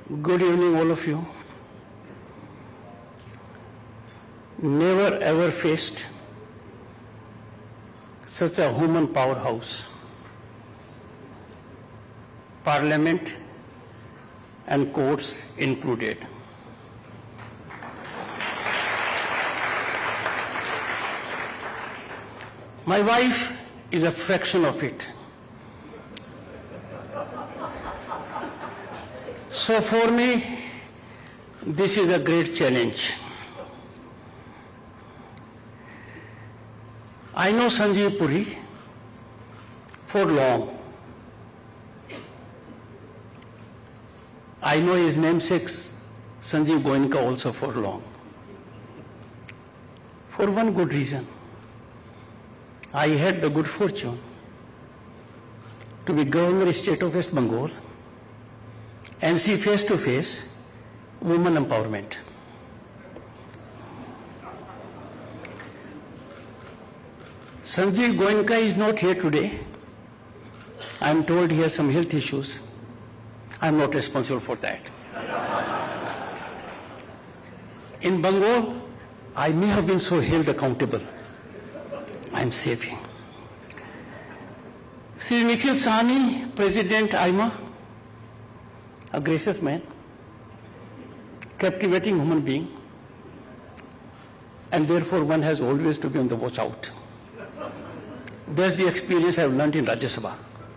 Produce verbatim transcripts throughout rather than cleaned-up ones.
Good evening, all of you. Never ever faced such a human powerhouse. Parliament and courts included. My wife is a fraction of it. So for me, this is a great challenge. I know Sanjeev Puri for long. I know his namesake Sanjeev Goenka also for long. For one good reason. I had the good fortune to be Governor State of West Bengal and see face to face women empowerment. Sanjeev Goenka is not here today. I am told he has some health issues. I am not responsible for that. In Bengal, I may have been so held accountable. I am saving. Sri Nikhil Sahni, President I M A, a gracious man, captivating human being, and therefore one has always to be on the watch out. That's the experience I have learned in Rajya Sabha.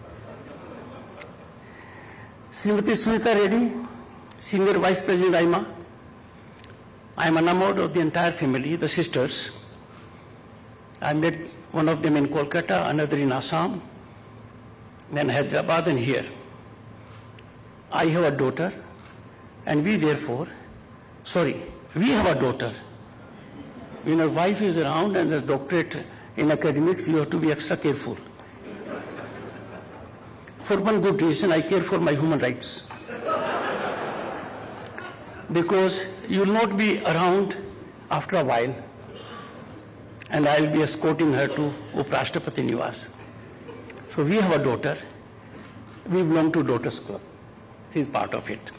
Srimati Sunita Reddy, Senior Vice President I M A, I am enamored of the entire family, the sisters. I met one of them in Kolkata, another in Assam, then Hyderabad and here. I have a daughter, and we therefore, sorry, we have a daughter. When your wife is around and a doctorate in academics, you have to be extra careful. For one good reason, I care for my human rights. Because you will not be around after a while, and I will be escorting her to Uprashtrapati Niwas. So we have a daughter. We belong to Daughters Club. This is part of it.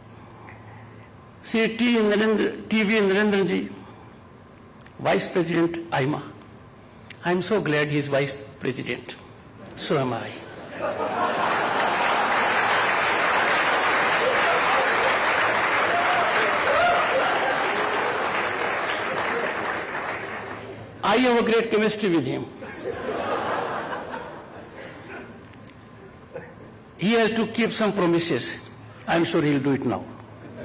See, T V Narendran ji, Vice President I M A. I am so glad he is Vice President. So am I. I have a great chemistry with him. He has to keep some promises. I am sure he will do it now.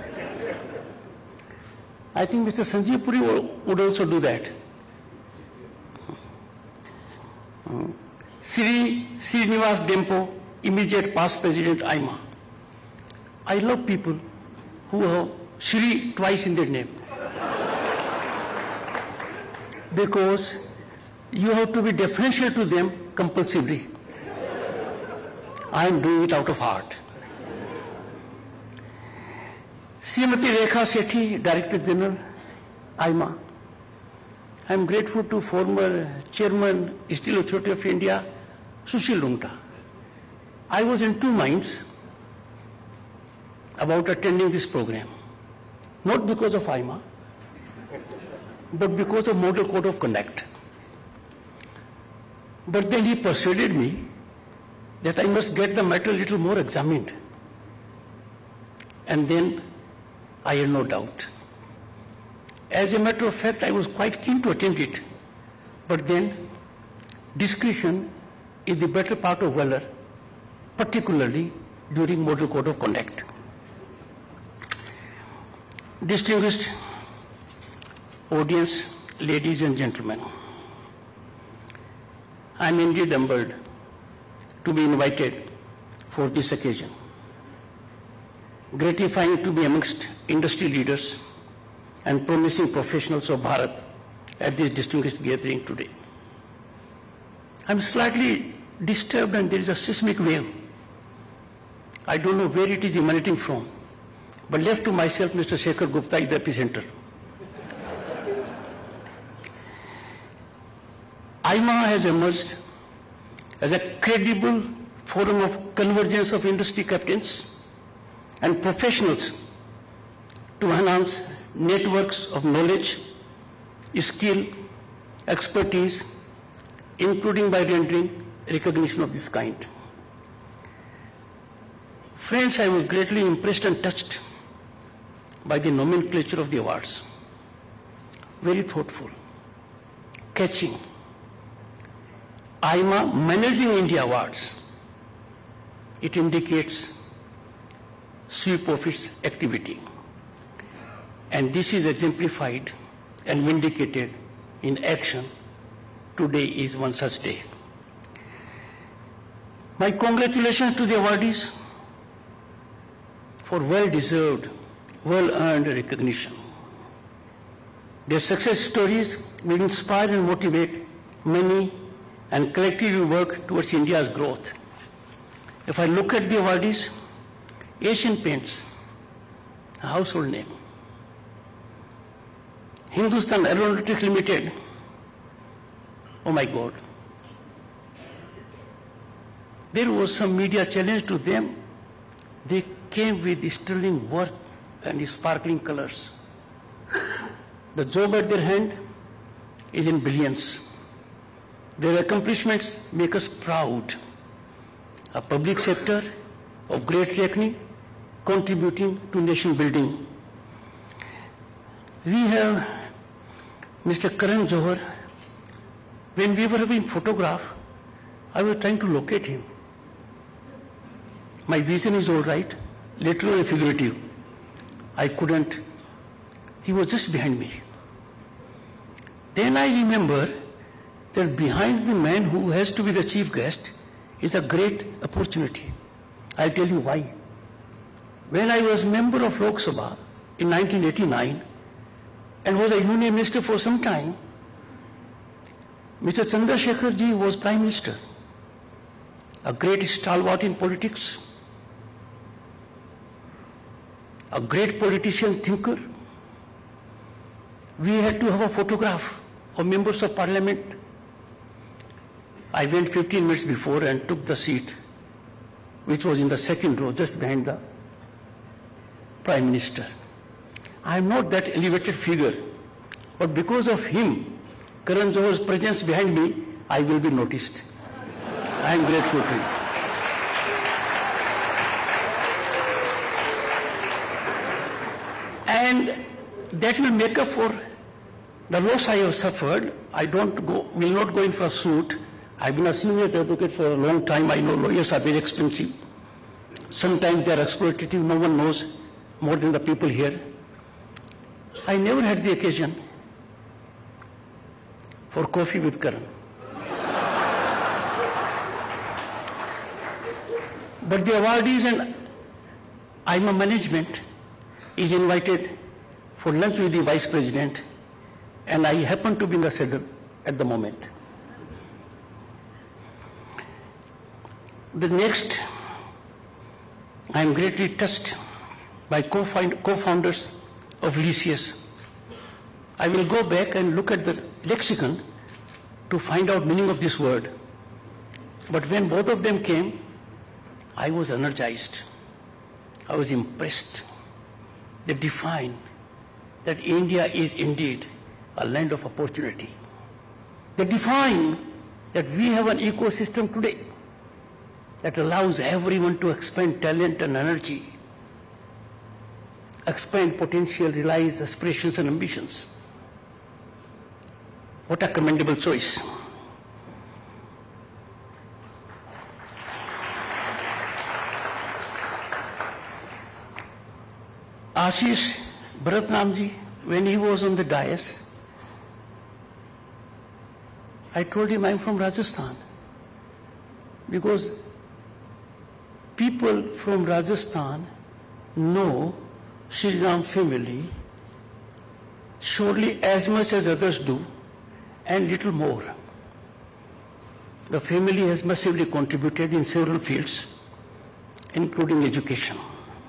I think Mister Sanjeev Puri would also do that. Sri Srinivas Dempo, immediate past President I M A. I love people who have Shri twice in their name. Because you have to be deferential to them compulsively. I am doing it out of heart. Srimati Rekha Sethi, Director General, I M A. I am grateful to former Chairman, Steel Authority of India, Sushil Rungta. I was in two minds about attending this program. Not because of I M A, but because of Model Code of Conduct. But then he persuaded me that I must get the matter a little more examined. And then I had no doubt. As a matter of fact, I was quite keen to attend it. But then discretion is the better part of valor, particularly during Model Code of Conduct. Distinguished audience, ladies and gentlemen, I am indeed humbled to be invited for this occasion. Gratifying to be amongst industry leaders and promising professionals of Bharat at this distinguished gathering today. I am slightly disturbed and there is a seismic wave. I don't know where it is emanating from, but left to myself, Mister Shekhar Gupta is the epicenter. I M A has emerged as a credible forum of convergence of industry captains and professionals to enhance networks of knowledge, skill, expertise, including by rendering recognition of this kind. Friends, I was greatly impressed and touched by the nomenclature of the awards. Very thoughtful, catching. I M A Managing India Awards. It indicates sweep of its activity. And this is exemplified and vindicated in action. Today is one such day. My congratulations to the awardees for well-deserved, well-earned recognition. Their success stories will inspire and motivate many and collectively work towards India's growth. If I look at the awardees, Asian Paints, a household name. Hindustan Aeronautics Limited, oh my God. There was some media challenge to them. They came with sterling worth and sparkling colors. The job at their hand is in billions. Their accomplishments make us proud. A public sector of great reckoning contributing to nation building. We have Mister Karan Johar. When we were having photograph, I was trying to locate him. My vision is all right, literal and figurative. I couldn't. He was just behind me. Then I remember that behind the man who has to be the chief guest is a great opportunity. I'll tell you why. When I was member of Lok Sabha in nineteen eighty-nine and was a union minister for some time, Mister Chandrasekhar ji was Prime Minister, a great stalwart in politics, a great politician, thinker. We had to have a photograph of members of parliament. I went fifteen minutes before and took the seat, which was in the second row, just behind the Prime Minister. I am not that elevated figure, but because of him, Karan Johar's presence behind me, I will be noticed. I am grateful to him. And that will make up for the loss I have suffered. I don't go, will not go in for a suit. I've been a senior advocate for a long time. I know lawyers are very expensive. Sometimes they are exploitative. No one knows more than the people here. I never had the occasion for coffee with Karan. But the awardees and I M A management is invited for lunch with the Vice President, and I happen to be in the saddle at the moment. The next, I am greatly touched by co-founders of Lyceus. I will go back and look at the lexicon to find out meaning of this word. But when both of them came, I was energized. I was impressed. They define that India is indeed a land of opportunity. They define that we have an ecosystem today that allows everyone to expand talent and energy, expand potential, realize aspirations and ambitions. What a commendable choice. Ashish Bharatnamji, when he was on the dais, I told him I'm from Rajasthan, because people from Rajasthan know Shri Ram family surely as much as others do, and little more. The family has massively contributed in several fields, including education.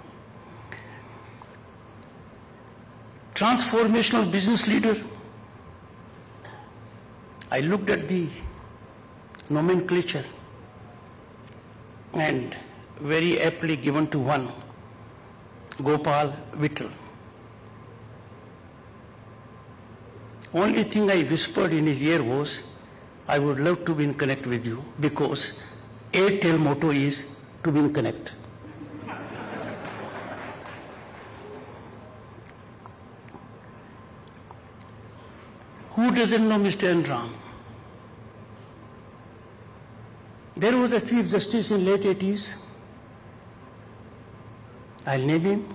Transformational business leader. I looked at the nomenclature and very aptly given to one, Gopal Vittal. Only thing I whispered in his ear was, I would love to be in connect with you, because Airtel motto is to be in connect. Who doesn't know Mister N. Ram? There was a Chief Justice in late eighties. I'll name him,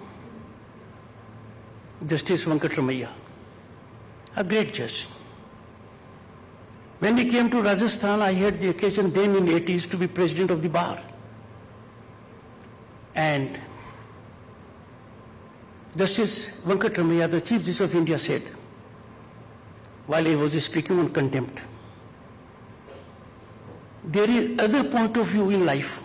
Justice Venkatramaiah, a great judge. When he came to Rajasthan, I had the occasion then in eighties to be president of the bar. And Justice Venkatramaiah, the Chief Justice of India, said, while he was speaking on contempt, there is other point of view in life.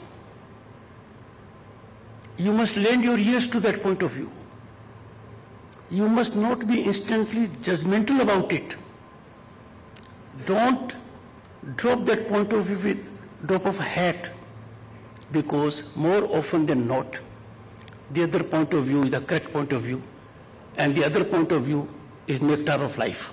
You must lend your ears to that point of view. You must not be instantly judgmental about it. Don't drop that point of view with drop of a hat, because more often than not, the other point of view is the correct point of view, and the other point of view is nectar of life.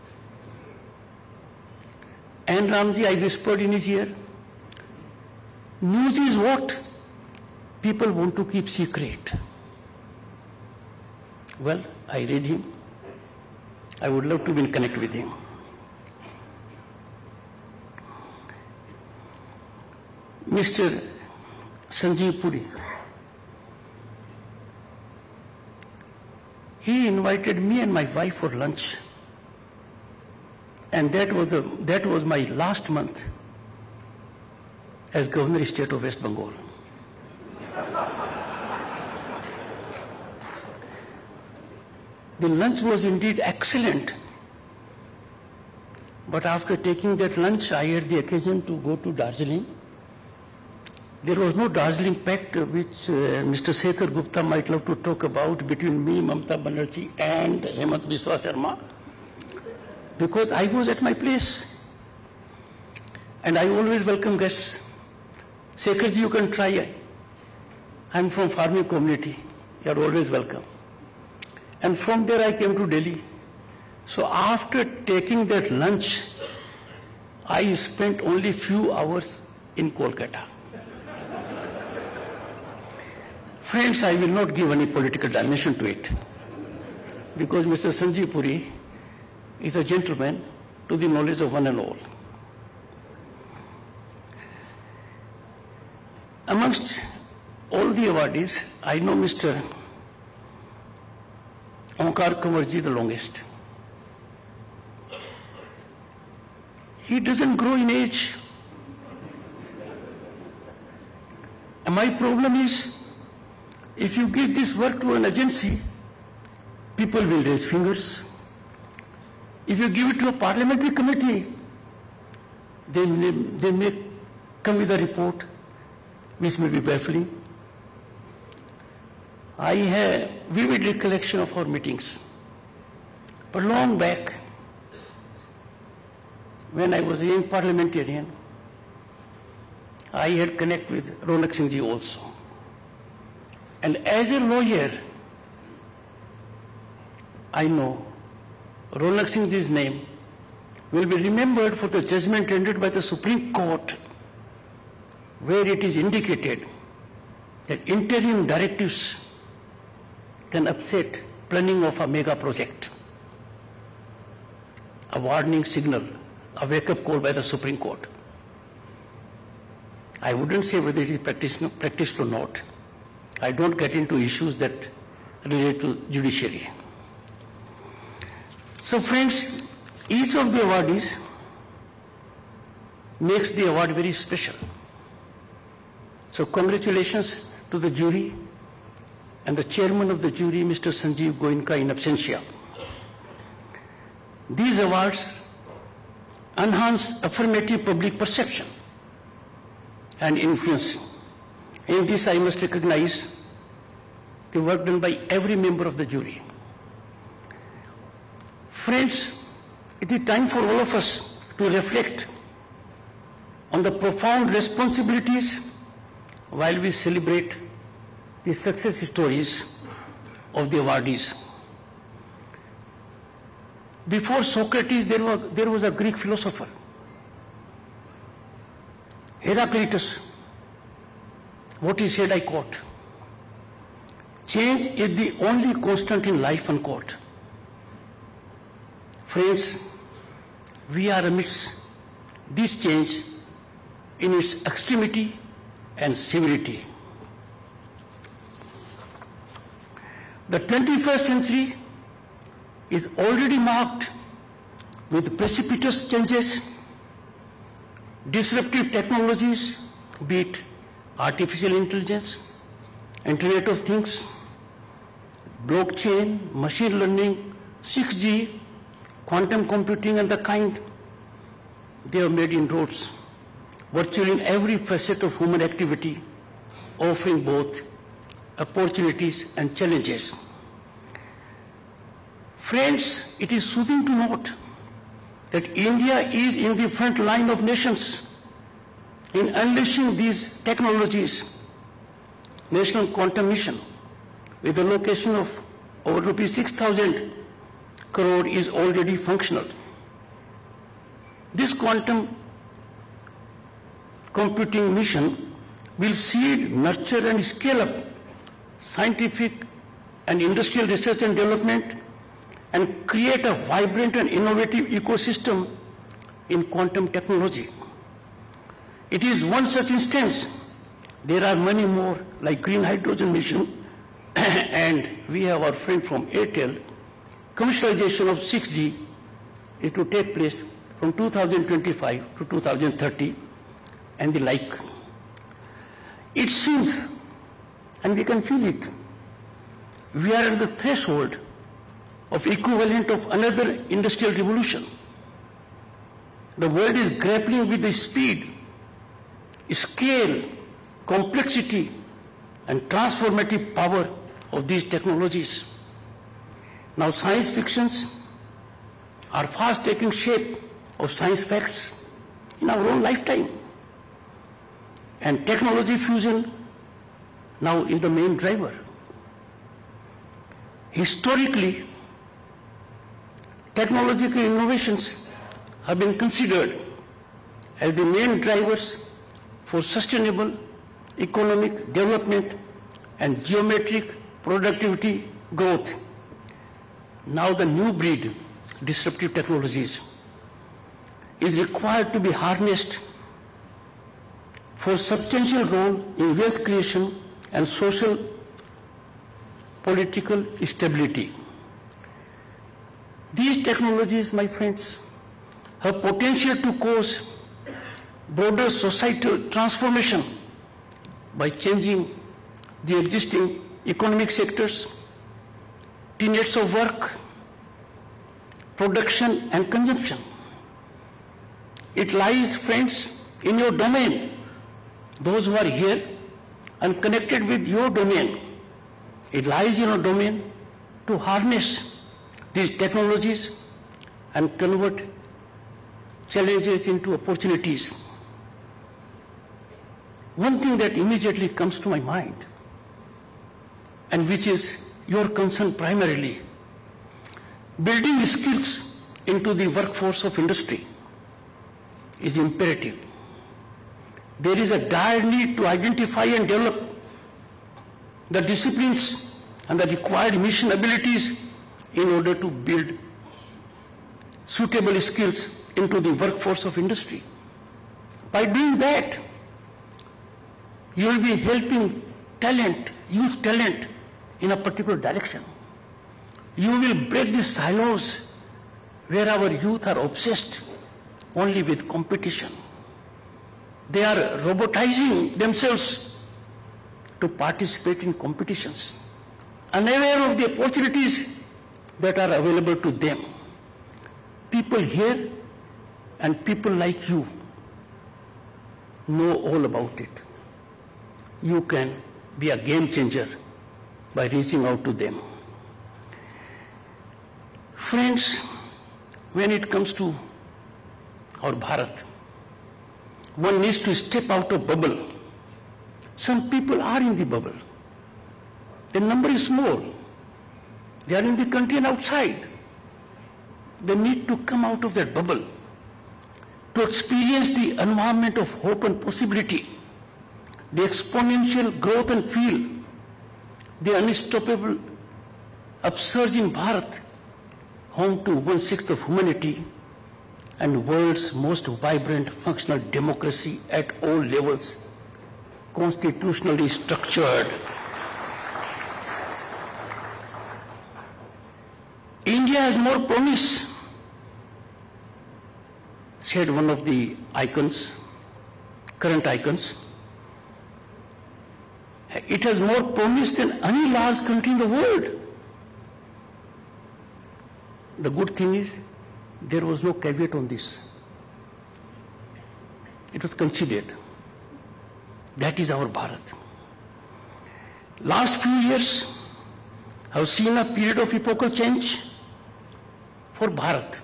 And Ramji, I whispered in his ear, news is what people want to keep secret. Well, I read him. I would love to be in connect with him. Mister Sanjeev Puri, he invited me and my wife for lunch, and that was, the, that was my last month as Governor of the State of West Bengal. The lunch was indeed excellent, but after taking that lunch, I had the occasion to go to Darjeeling. There was no Darjeeling Pact, which uh, Mister Shekhar Gupta might love to talk about, between me, Mamata Banerjee, and Hemant Biswa Sharma, because I was at my place. And I always welcome guests. Shekharji, you can try. I'm from farming community. You are always welcome. And from there I came to Delhi. So after taking that lunch, I spent only few hours in Kolkata. Friends, I will not give any political dimension to it, because Mister Sanjeev Puri is a gentleman to the knowledge of one and all. Amongst all the awardees, I know Mister Omkar Kanwarji the longest. He doesn't grow in age. And my problem is, if you give this work to an agency, people will raise fingers. If you give it to a parliamentary committee, they may, they may come with a report which may be baffling. I have vivid recollection of our meetings. But long back, when I was a young parliamentarian, I had connected with Ronak Singh ji also. And as a lawyer, I know Ronak Singh ji's name will be remembered for the judgment rendered by the Supreme Court, where it is indicated that interim directives can upset planning of a mega project. A warning signal, a wake-up call by the Supreme Court. I wouldn't say whether it is practiced, practiced or not. I don't get into issues that relate to judiciary. So friends, each of the awardees makes the award very special. So congratulations to the jury and the chairman of the jury, Mister Sanjeev Goenka in absentia. These awards enhance affirmative public perception and influence. In this, I must recognize the work done by every member of the jury. Friends, it is time for all of us to reflect on the profound responsibilities while we celebrate the success stories of the awardees. Before Socrates, there was, there was a Greek philosopher, Heraclitus. What he said, I quote, "Change is the only constant in life," unquote. Friends, we are amidst this change in its extremity and severity. The twenty-first century is already marked with precipitous changes, disruptive technologies, be it artificial intelligence, Internet of Things, blockchain, machine learning, six G, quantum computing and the kind. They have made inroads virtually in every facet of human activity, offering both opportunities and challenges. Friends, it is soothing to note that India is in the front line of nations in unleashing these technologies. National Quantum Mission, with a location of over rupees six thousand crore, is already functional. This quantum computing mission will seed, nurture and scale up scientific and industrial research and development and create a vibrant and innovative ecosystem in quantum technology. It is one such instance. There are many more like green hydrogen mission and we have our friend from Airtel. Commercialization of six G is to take place from two thousand twenty-five to two thousand thirty and the like. It seems, and we can feel it, we are at the threshold of equivalent of another industrial revolution. The world is grappling with the speed, scale, complexity and transformative power of these technologies. Now science fictions are fast taking shape of science facts in our own lifetime. And technology fusion now is the main driver. Historically, technological innovations have been considered as the main drivers for sustainable economic development and geometric productivity growth. Now the new breed, disruptive technologies, is required to be harnessed for substantial role in wealth creation and social political stability. These technologies, my friends, have potential to cause broader societal transformation by changing the existing economic sectors, tenets of work, production and consumption. It lies, friends, in your domain. Those who are here and connected with your domain, it lies in your domain to harness these technologies and convert challenges into opportunities. One thing that immediately comes to my mind, and which is your concern primarily, building skills into the workforce of industry is imperative. There is a dire need to identify and develop the disciplines and the required mission abilities in order to build suitable skills into the workforce of industry. By doing that, you will be helping talent, youth talent, in a particular direction. You will break the silos where our youth are obsessed only with competition. They are robotizing themselves to participate in competitions, unaware of the opportunities that are available to them. People here and people like you know all about it. You can be a game changer by reaching out to them. Friends, when it comes to our Bharat, one needs to step out of bubble. Some people are in the bubble. The number is small, They are in the country and outside. They need to come out of that bubble to experience the environment of hope and possibility, the exponential growth, and feel the unstoppable upsurge in Bharat, home to one-sixth of humanity and world's most vibrant functional democracy at all levels, constitutionally structured. India has more promise, said one of the icons, current icons. It has more promise than any large country in the world. The good thing is, there was no caveat on this. It was considered. That is our Bharat. Last few years have seen a period of epochal change for Bharat.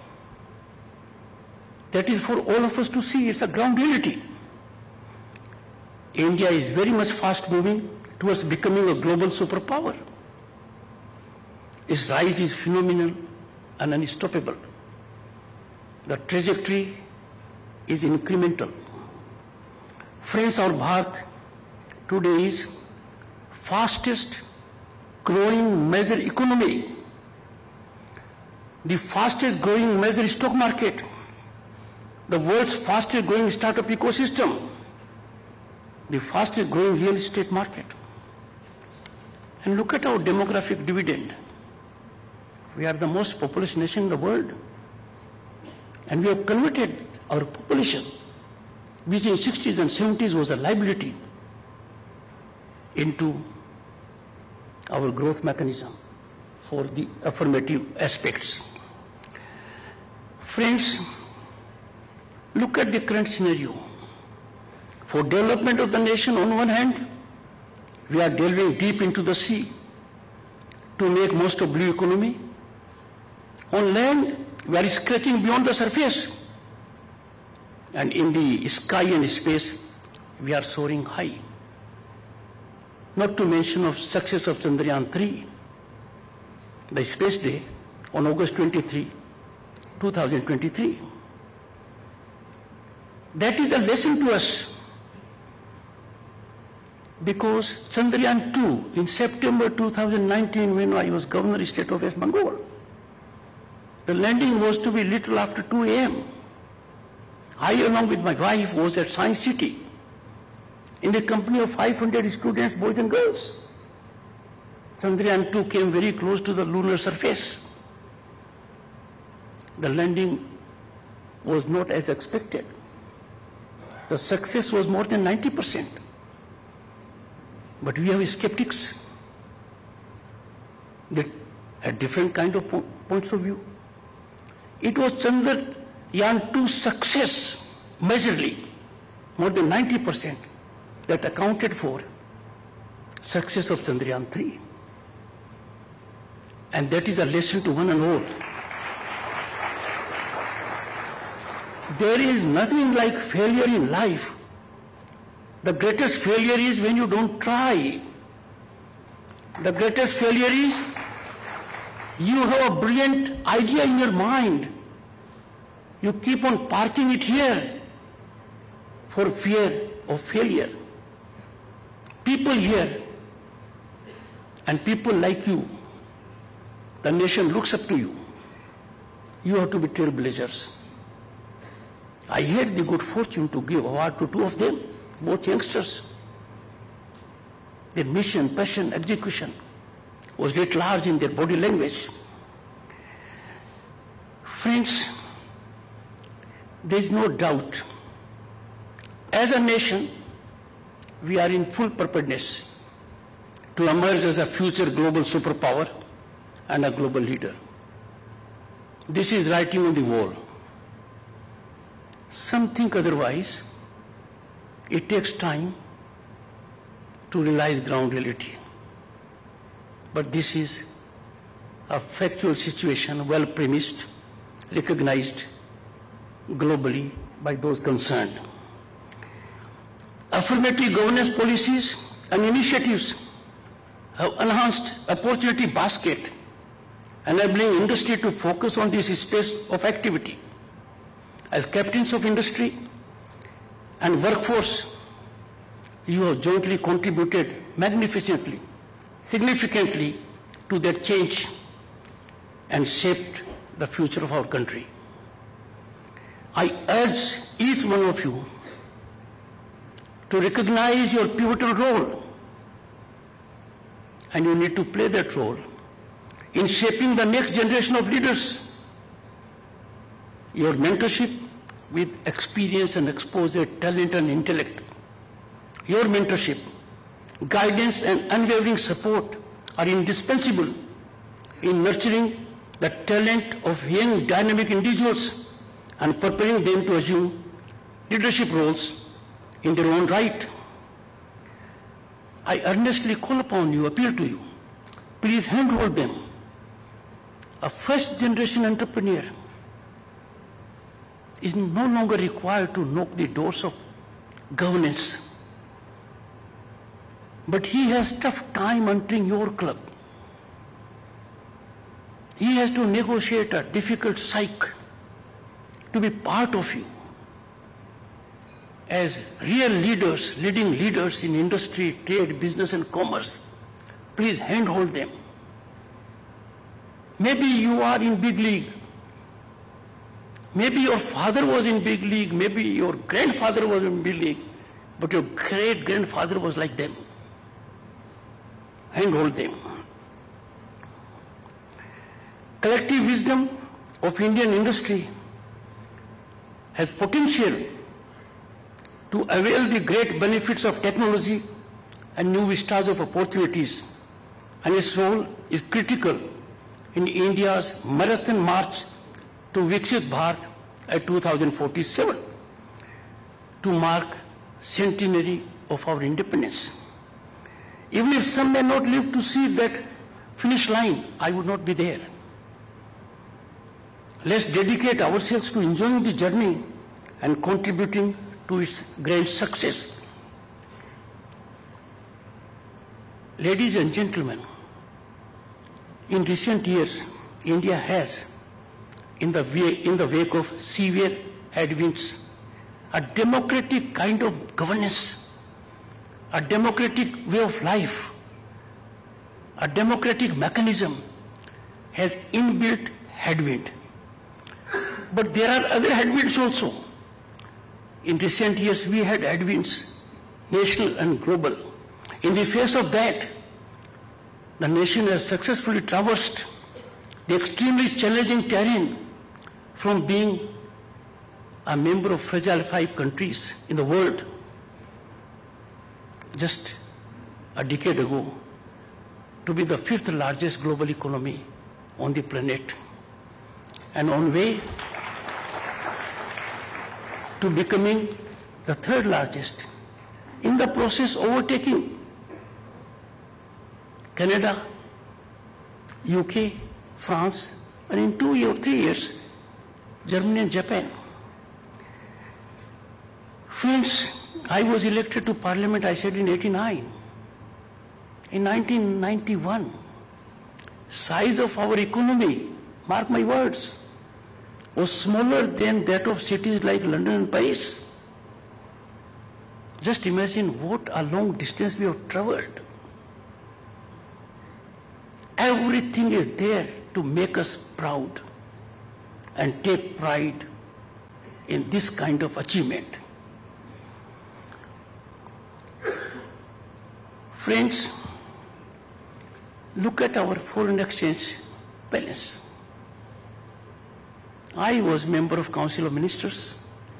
That is for all of us to see. It's a ground reality. India is very much fast moving towards becoming a global superpower. Its rise is phenomenal and unstoppable. The trajectory is incremental. Friends, our Bharat today is fastest growing major economy, the fastest growing major stock market, the world's fastest growing startup ecosystem, the fastest growing real estate market. And look at our demographic dividend. We are the most populous nation in the world. And we have converted our population, which in sixties and seventies was a liability, into our growth mechanism for the affirmative aspects. Friends, look at the current scenario. For development of the nation, on one hand, we are delving deep into the sea to make most of blue economy. On land, we are scratching beyond the surface. And in the sky and space, we are soaring high. Not to mention of success of Chandrayaan three, the space day on August twenty-third, two thousand twenty-three. That is a lesson to us, because Chandrayaan two in September two thousand nineteen, when I was Governor State of West Bengal, the landing was to be little after two A M I, along with my wife, was at Science City in the company of five hundred students, boys and girls. Chandrayaan two came very close to the lunar surface. The landing was not as expected. The success was more than ninety percent. But we have skeptics that had different kind of po points of view. It was Chandrayaan two's success, majorly, more than ninety percent, that accounted for success of Chandrayaan three. And that is a lesson to one and all. There is nothing like failure in life. The greatest failure is when you don't try. The greatest failure is you have a brilliant idea in your mind. You keep on parking it here for fear of failure. People here and people like you, the nation looks up to you. You have to be trailblazers. I had the good fortune to give award to two of them, both youngsters. Their mission, passion, execution was writ large in their body language. Friends, there is no doubt, as a nation, we are in full preparedness to emerge as a future global superpower and a global leader. This is writing on the wall. Some think otherwise. It takes time to realize ground reality. But this is a factual situation, well premised, recognized globally by those concerned. Affirmative governance policies and initiatives have enhanced opportunity basket enabling industry to focus on this space of activity. As captains of industry and workforce, you have jointly contributed magnificently, significantly to that change and shaped the future of our country. I urge each one of you to recognize your pivotal role, and you need to play that role in shaping the next generation of leaders. Your mentorship with experience and exposure, talent and intellect, your mentorship, guidance and unwavering support are indispensable in nurturing the talent of young dynamic individuals and preparing them to assume leadership roles in their own right. I earnestly call upon you, appeal to you, please handhold them. A first generation entrepreneur is no longer required to knock the doors of governance, but he has tough time entering your club. He has to negotiate a difficult psyche to be part of you. As real leaders, leading leaders in industry, trade, business and commerce, please handhold them. Maybe you are in big league. Maybe your father was in big league. Maybe your grandfather was in big league. But your great-grandfather was like them. Handhold them. Collective wisdom of Indian industry has potential to avail the great benefits of technology and new vistas of opportunities, and its role is critical in India's marathon march to Viksit Bharat at two thousand forty-seven, to mark centenary of our independence. Even if some may not live to see that finish line, I would not be there. Let's dedicate ourselves to enjoying the journey and contributing to its grand success. Ladies and gentlemen, in recent years, India has, in the, way, in the wake of severe headwinds, a democratic kind of governance, a democratic way of life, a democratic mechanism has inbuilt headwind. But there are other headwinds also. In recent years, we had headwinds, national and global. In the face of that, the nation has successfully traversed the extremely challenging terrain from being a member of fragile five countries in the world just a decade ago to be the fifth largest global economy on the planet, and on way to becoming the third largest, in the process overtaking Canada, U K, France, and in two or three years, Germany and Japan. Friends, I was elected to Parliament, I said, in eighty-nine. In nineteen ninety-one, size of our economy, mark my words, was smaller than that of cities like London and Paris. Just imagine what a long distance we have traveled. Everything is there to make us proud and take pride in this kind of achievement. Friends, look at our foreign exchange balance. I was member of Council of Ministers.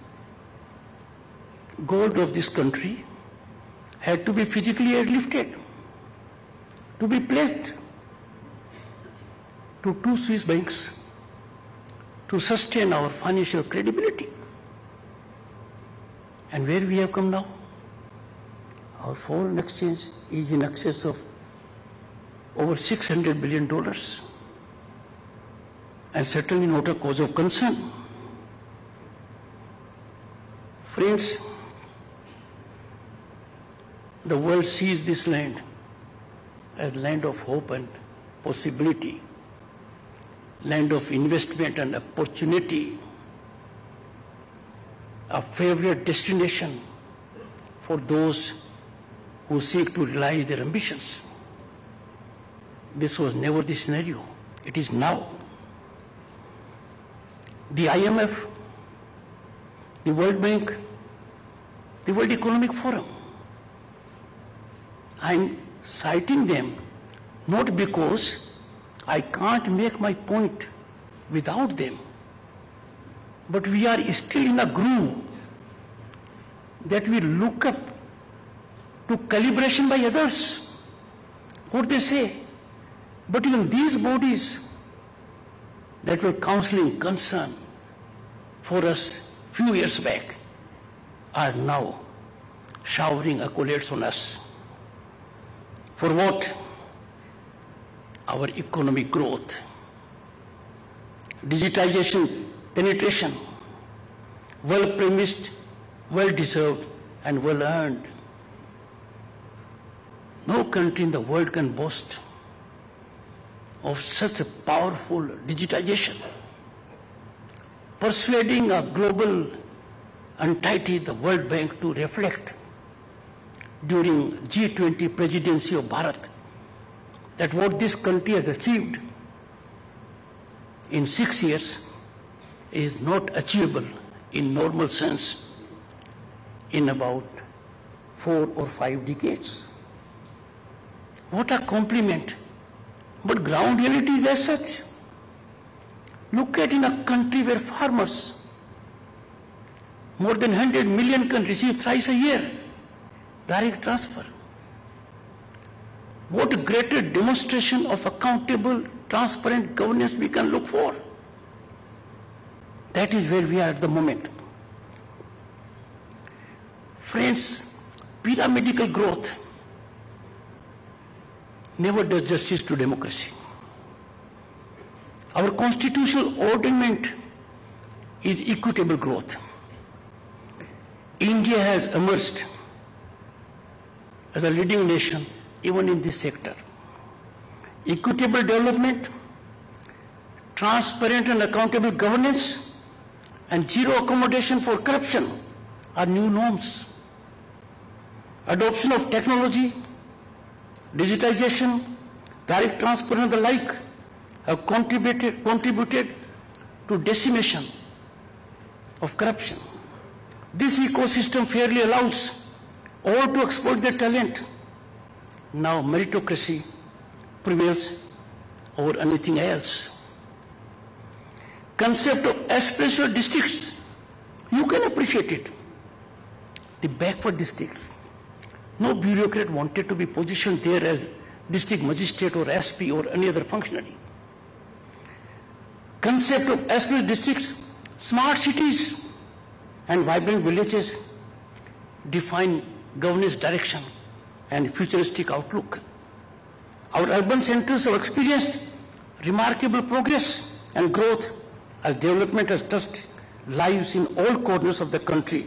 Gold of this country had to be physically airlifted to be placed to two Swiss banks to sustain our financial credibility. And where we have come now? Our foreign exchange is in excess of over six hundred billion dollars, and certainly not a cause of concern. Friends, the world sees this land as land of hope and possibility. land of investment and opportunity, a favorite destination for those who seek to realize their ambitions. This was never the scenario. It is now. The I M F, the World Bank, the World Economic Forum. I'm citing them not because I can't make my point without them, but we are still in a groove that we look up to calibration by others, what they say. But even these bodies that were counseling concern for us few years back are now showering accolades on us. For what? Our economic growth, digitization penetration, well premised, well deserved, and well earned. No country in the world can boast of such a powerful digitization, persuading a global entity, the World Bank, to reflect during G twenty presidency of Bharat that what this country has achieved in six years is not achievable in normal sense in about four or five decades. What a compliment. But ground reality is as such. Look at in a country where farmers, more than one hundred million, can receive thrice a year direct transfer. What greater demonstration of accountable, transparent governance we can look for? That is where we are at the moment. Friends, pyramidal growth never does justice to democracy. Our constitutional ornament is equitable growth. India has emerged as a leading nation even in this sector. Equitable development, transparent and accountable governance, and zero accommodation for corruption are new norms. Adoption of technology, digitization, direct transfer and the like have contributed, contributed to decimation of corruption. This ecosystem fairly allows all to exploit their talent. Now meritocracy prevails over anything else. Concept of aspirational districts, you can appreciate it. The backward districts. No bureaucrat wanted to be positioned there as district magistrate or S P or any other functionary. Concept of aspirational districts, smart cities and vibrant villages define governance direction and futuristic outlook. Our urban centers have experienced remarkable progress and growth as development has touched lives in all corners of the country.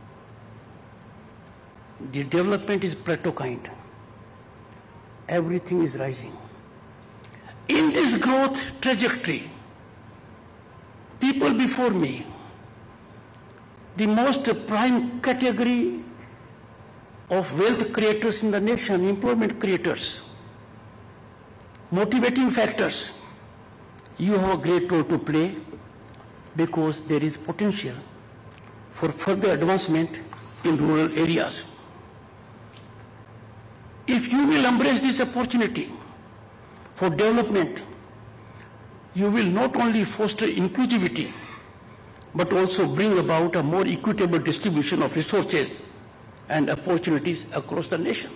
The development is plateau kind. Everything is rising. In this growth trajectory, people before me, the most prime category of wealth creators in the nation, employment creators, motivating factors, you have a great role to play because there is potential for further advancement in rural areas. If you will embrace this opportunity for development, you will not only foster inclusivity, but also bring about a more equitable distribution of resources and opportunities across the nation.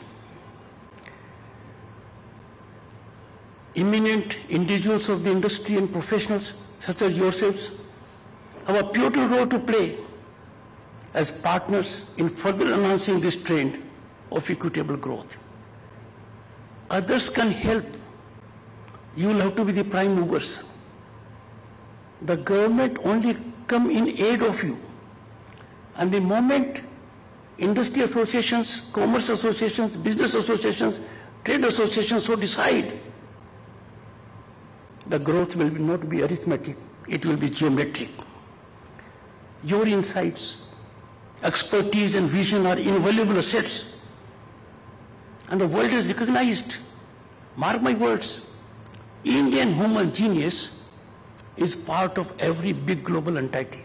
Eminent individuals of the industry and professionals such as yourselves have a pivotal role to play as partners in further enhancing this trend of equitable growth. Others can help. You will have to be the prime movers. The government only come in aid of you. And the moment industry associations, commerce associations, business associations, trade associations so decide, the growth will not be arithmetic, it will be geometric. Your insights, expertise and vision are invaluable assets. And the world has recognized, mark my words, Indian human genius is part of every big global entity.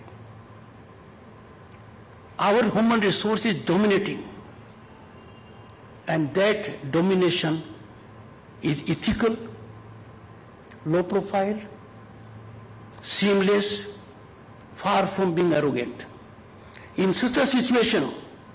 Our human resource is dominating, and that domination is ethical, low profile, seamless, far from being arrogant. In such a situation,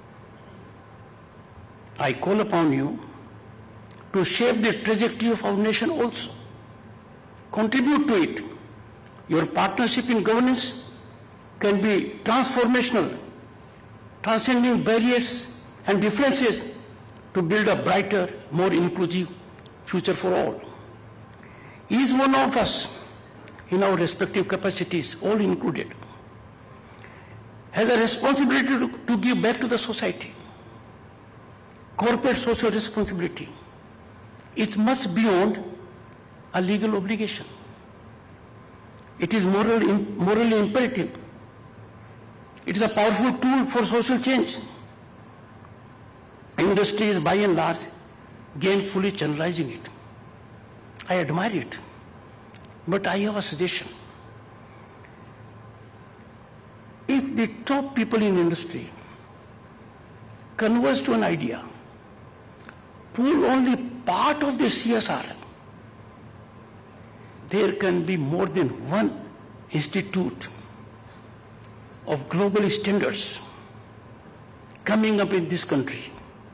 I call upon you to shape the trajectory of our nation also. Contribute to it. Your partnership in governance can be transformational, transcending barriers and differences to build a brighter, more inclusive future for all. Each one of us, in our respective capacities, all included, has a responsibility to, to give back to the society. Corporate social responsibility. It must be beyond a legal obligation. It is morally, morally imperative. It is a powerful tool for social change. Industry is by and large gainfully channelizing it. I admire it. But I have a suggestion. If the top people in industry converge to an idea, pull only part of the C S R, there can be more than one institute of global standards coming up in this country.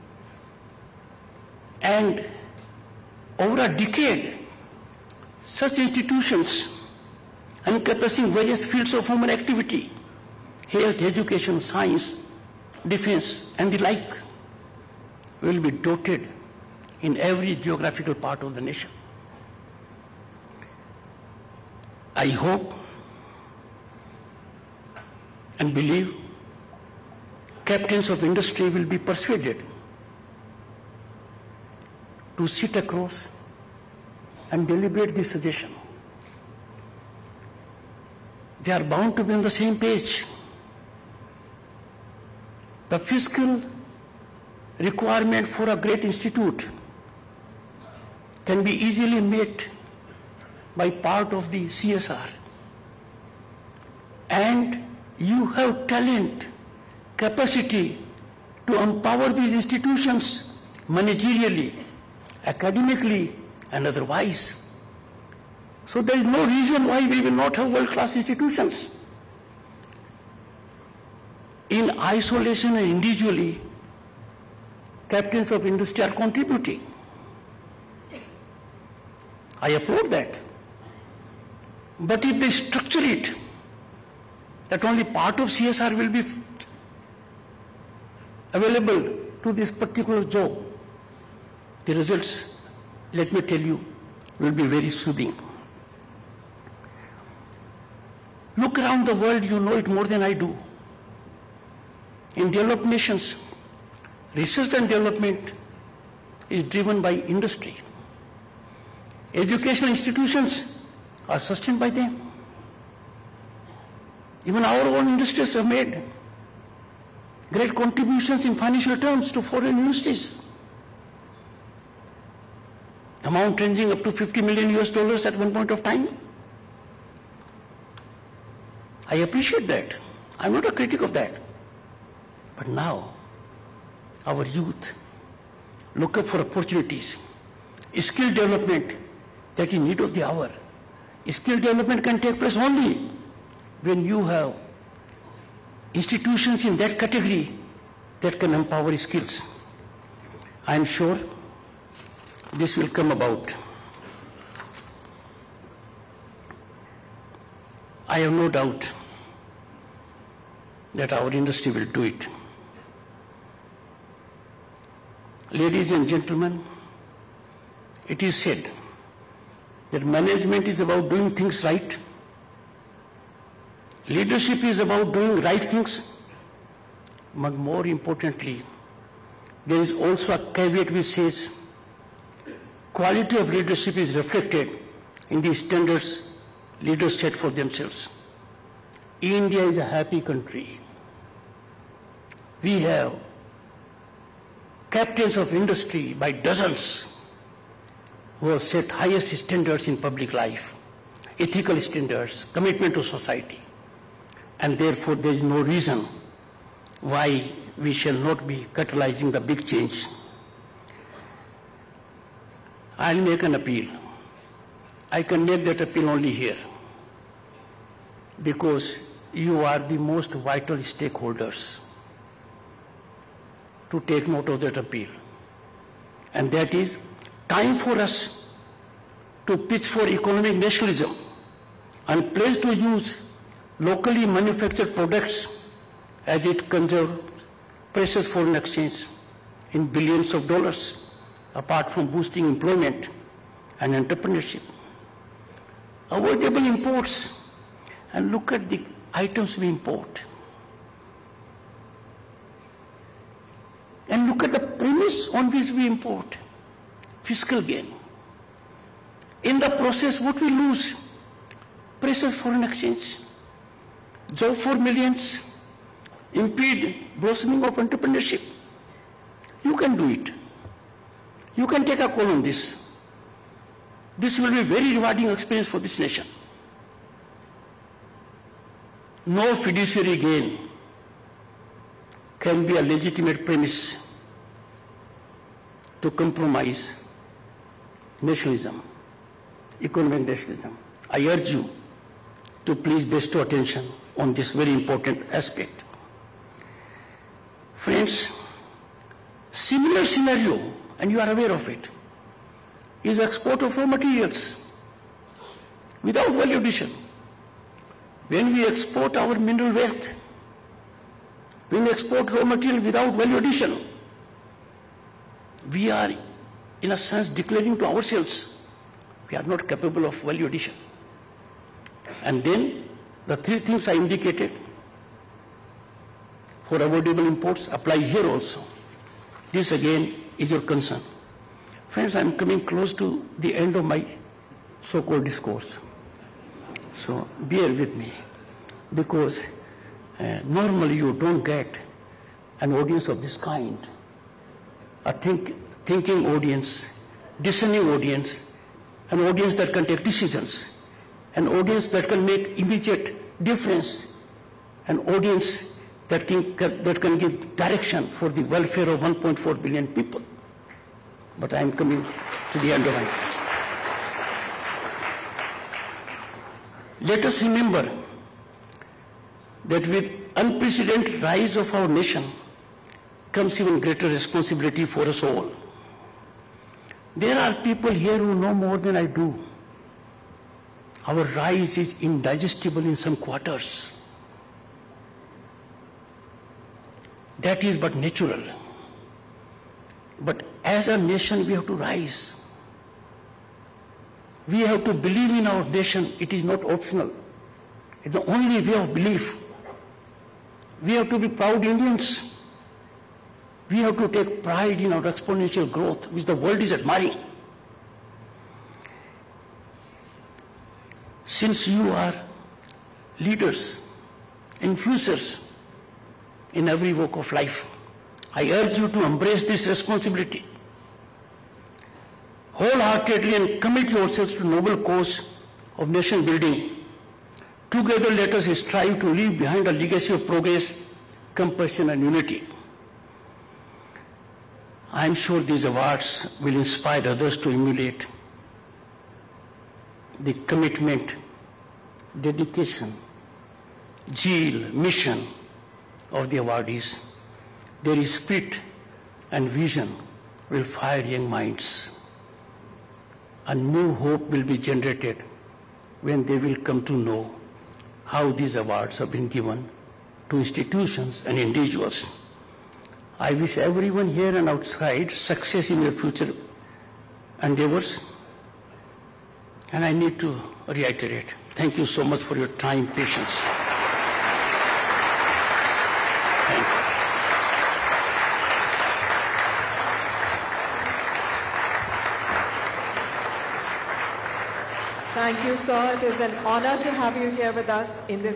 And over a decade, such institutions encompassing various fields of human activity, health, education, science, defense, and the like, will be dotted in every geographical part of the nation. I hope and believe captains of industry will be persuaded to sit across and deliberate this suggestion. They are bound to be on the same page. The fiscal requirement for a great institute can be easily met by part of the C S R. And you have talent, capacity to empower these institutions managerially, academically, and otherwise. So there is no reason why we will not have world-class institutions. In isolation and individually, captains of industry are contributing. I applaud that. But if they structure it, that only part of C S R will be available to this particular job, the results, let me tell you, will be very soothing. Look around the world, you know it more than I do. In developed nations, research and development is driven by industry. Educational institutions are sustained by them. Even our own industries have made great contributions in financial terms to foreign universities. Amount ranging up to fifty million U S dollars at one point of time. I appreciate that. I'm not a critic of that. But now, our youth look up for opportunities, skill development that is need of the hour. Skill development can take place only when you have institutions in that category that can empower skills. I am sure this will come about. I have no doubt that our industry will do it. Ladies and gentlemen, it is said that management is about doing things right. Leadership is about doing right things. But more importantly, there is also a caveat which says quality of leadership is reflected in the standards leaders set for themselves. India is a happy country. We have captains of industry by dozens who have set highest standards in public life, ethical standards, commitment to society. And therefore there is no reason why we shall not be catalyzing the big change. I'll make an appeal. I can make that appeal only here, because you are the most vital stakeholders to take note of that appeal. And that is time for us to pitch for economic nationalism and pledge to use locally manufactured products as it conserves precious foreign exchange in billions of dollars, apart from boosting employment and entrepreneurship. Avoidable imports, and look at the items we import. And look at the premise on which we import, fiscal gain. In the process, what we lose? Precious foreign exchange, job for millions, impede blossoming of entrepreneurship. You can do it. You can take a call on this. This will be a very rewarding experience for this nation. No fiduciary gain can be a legitimate premise to compromise nationalism, economic nationalism. I urge you to please bestow attention on this very important aspect. Friends, similar scenario, and you are aware of it, is export of raw materials without value addition. When we export our mineral wealth, when we export raw material without value addition, we are in a sense declaring to ourselves we are not capable of value addition. And then the three things I indicated for avoidable imports apply here also. This again is your concern. Friends, I am coming close to the end of my so-called discourse. So bear with me, because uh, normally you don't get an audience of this kind, a think, thinking audience, discerning audience, an audience that can take decisions, an audience that can make immediate difference, an audience that can, that can give direction for the welfare of one point four billion people. But I am coming to the end of it. Let us remember that with unprecedented rise of our nation comes even greater responsibility for us all. There are people here who know more than I do. Our rise is indigestible in some quarters. That is but natural. But as a nation, we have to rise. We have to believe in our nation. It is not optional. It's the only way of belief. We have to be proud Indians. We have to take pride in our exponential growth, which the world is admiring. Since you are leaders, influencers in every walk of life, I urge you to embrace this responsibility wholeheartedly and commit yourselves to noble cause of nation building. Together let us strive to leave behind a legacy of progress, compassion and unity. I am sure these awards will inspire others to emulate the commitment, dedication, zeal, mission of the awardees. Their spirit and vision will fire young minds. A new hope will be generated when they will come to know how these awards have been given to institutions and individuals. I wish everyone here and outside success in your future endeavors. And I need to reiterate, thank you so much for your time, patience. Thank you. Thank you, sir. It is an honor to have you here with us in this